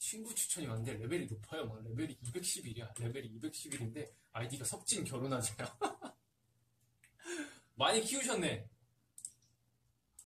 친구 추천이 왔는데 레벨이 높아요. 막 레벨이 211이야. 레벨이 211인데 아이디가 석진 결혼하자야. 많이 키우셨네.